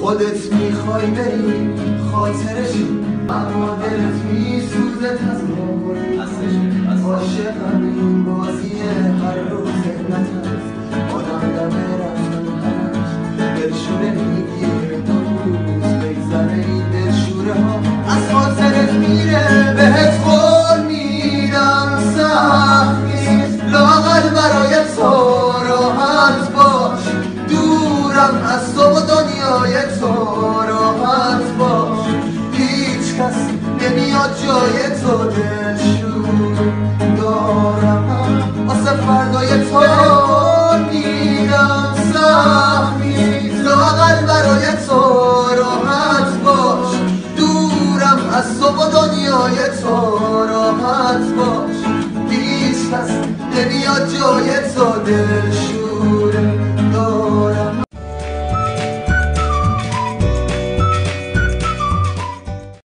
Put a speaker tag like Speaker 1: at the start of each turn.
Speaker 1: خودت میخوای بری خاطرشی، اما دلت میسوزه تصور عاشقم این بار